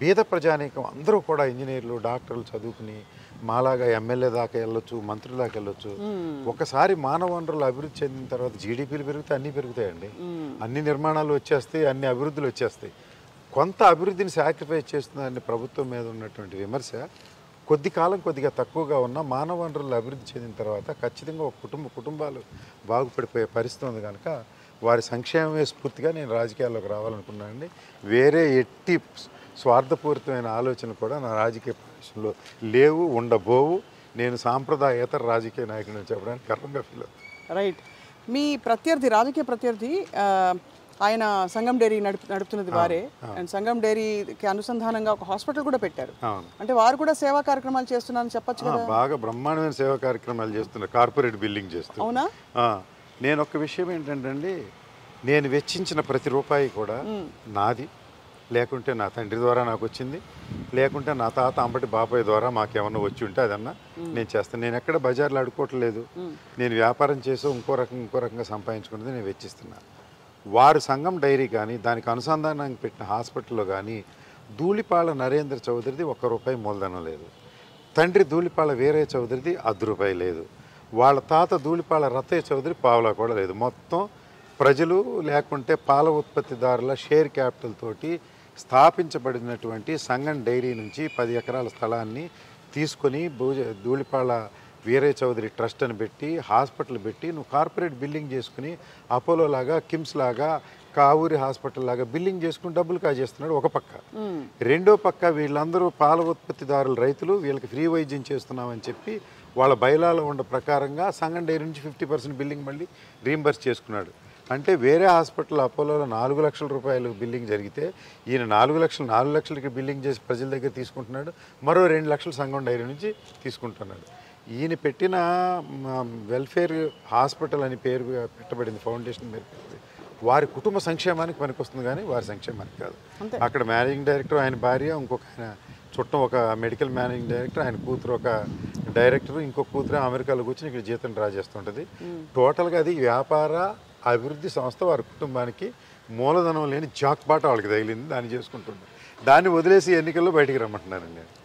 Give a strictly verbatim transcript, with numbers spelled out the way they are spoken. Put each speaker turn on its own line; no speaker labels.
బీద ప్రజానీకం అందరూ కూడా ఇంజనీర్లు డాక్టర్లు చదువుకుని మాలాగా ఎమ్మెల్యే దాకా వెళ్ళొచ్చు, మంత్రుల దాకా వెళ్ళొచ్చు. ఒకసారి మానవ వనరులు అభివృద్ధి చెందిన తర్వాత జీడిపిలు పెరిగితే అన్నీ పెరుగుతాయండి. అన్ని నిర్మాణాలు వచ్చేస్తాయి, అన్ని అభివృద్ధులు వచ్చేస్తాయి. కొంత అభివృద్ధిని సాక్రిఫైస్ చేస్తుందని ప్రభుత్వం మీద ఉన్నటువంటి విమర్శ కొద్ది కాలం కొద్దిగా తక్కువగా ఉన్న మానవ వనరులు అభివృద్ధి చెందిన తర్వాత ఖచ్చితంగా ఒక కుటుంబ కుటుంబాలు బాగుపడిపోయే పరిస్థితి ఉంది కనుక వారి సంక్షేమమే స్ఫూర్తిగా నేను రాజకీయాల్లోకి రావాలనుకున్నానండి. వేరే ఎట్టి స్వార్థపూరితమైన ఆలోచనలు కూడా నా రాజకీయ ప్రవేశంలో లేవు, ఉండబోవు. నేను సాంప్రదాయేతర రాజకీయ నాయకుడిని చెప్పడానికి గర్వంగా ఫీల్ అవుతాను.
రైట్. మీ ప్రత్యర్థి రాజకీయ ప్రత్యర్థి ఆయన సంగం డైరీ నడుపు నడుపుతున్నది వారే. అండ్ సంగం డైరీకి అనుసంధానంగా ఒక హాస్పిటల్ కూడా పెట్టారు. అంటే వారు కూడా సేవా కార్యక్రమాలు చేస్తున్నారని చెప్పొచ్చు కదా.
బాగా బ్రహ్మాండమైన సేవా కార్యక్రమాలు చేస్తున్నారు, కార్పొరేట్ బిల్డింగ్ చేస్తున్నారు.
అవునా?
నేను ఒక విషయం ఏంటంటే అండి, నేను వెచ్చించిన ప్రతి రూపాయి కూడా నాది, లేకుంటే నా తండ్రి ద్వారా నాకు వచ్చింది, లేకుంటే నా తాత అంబటి బాబాయ్ ద్వారా మాకేమన్నా వచ్చి ఉంటే అదన్నా నేను చేస్తాను. నేను ఎక్కడ బజార్లో అడుకోవట్లేదు. నేను వ్యాపారం చేసో ఇంకో రకం ఇంకో రకంగా సంపాదించుకున్నది నేను వెచ్చిస్తున్నాను. వారు సంగం డైరీ కానీ దానికి అనుసంధానానికి పెట్టిన హాస్పిటల్లో కానీ ధూళిపాళ నరేంద్ర చౌదరిది ఒక్క రూపాయి మూలధనం లేదు. తండ్రి ధూళిపాళ వీరయ్య చౌదరిది అర్ధ రూపాయి లేదు. వాళ్ళ తాత ధూళిపాళ రత్తయ్య చౌదరి పావలా కూడా లేదు. మొత్తం ప్రజలు లేకుంటే పాల ఉత్పత్తిదారుల షేర్ క్యాపిటల్ తోటి స్థాపించబడినటువంటి సంగం డైరీ నుంచి పది ఎకరాల స్థలాన్ని తీసుకొని భూజ ధూళిపాళ వీరయ్య చౌదరి ట్రస్ట్ అని పెట్టి హాస్పిటల్ పెట్టి నువ్వు కార్పొరేట్ బిల్డింగ్ చేసుకుని అపోలో లాగా, కిమ్స్ లాగా, కావూరి హాస్పిటల్ లాగా బిల్డింగ్ చేసుకుని డబ్బులు కాజేస్తున్నాడు ఒక పక్క. రెండో పక్క వీళ్ళందరూ పాల ఉత్పత్తిదారులు రైతులు, వీళ్ళకి ఫ్రీ వైద్యం చేస్తున్నామని చెప్పి వాళ్ళ బయలాలో ఉన్న ప్రకారంగా సంగం డైరీ నుంచి ఫిఫ్టీ పర్సెంట్ బిల్డింగ్ మళ్ళీ రీంబర్స్ చేసుకున్నాడు. అంటే వేరే హాస్పిటల్ అపోలోలో నాలుగు లక్షల రూపాయలు బిల్డింగ్ జరిగితే ఈయన నాలుగు లక్షలు నాలుగు లక్షలకి బిల్డింగ్ చేసి ప్రజల దగ్గర తీసుకుంటున్నాడు. మరో రెండు లక్షలు సంగం డైరీ నుంచి తీసుకుంటున్నాడు. ఈయన పెట్టిన వెల్ఫేర్ హాస్పిటల్ అని పేరు పెట్టబడింది, ఫౌండేషన్ పేరు వారి కుటుంబ సంక్షేమానికి పనికొస్తుంది కానీ వారి సంక్షేమానికి కాదు. అక్కడ మేనేజింగ్ డైరెక్టర్ ఆయన భార్య, ఇంకొక ఆయన చుట్టం ఒక మెడికల్ మేనేజింగ్ డైరెక్టర్, ఆయన కూతురు ఒక డైరెక్టర్, ఇంకొక కూతురు అమెరికాలో కూర్చొని ఇక్కడ జీతం డ్రా చేస్తుంటుంది. టోటల్గా అది వ్యాపార అభివృద్ధి సంస్థ వారి కుటుంబానికి మూలధనం లేని జాక్పాట వాళ్ళకి తగిలింది, దాన్ని చేసుకుంటుంది. దాన్ని వదిలేసి ఎన్నికల్లో బయటికి రమ్మంటున్నారండి.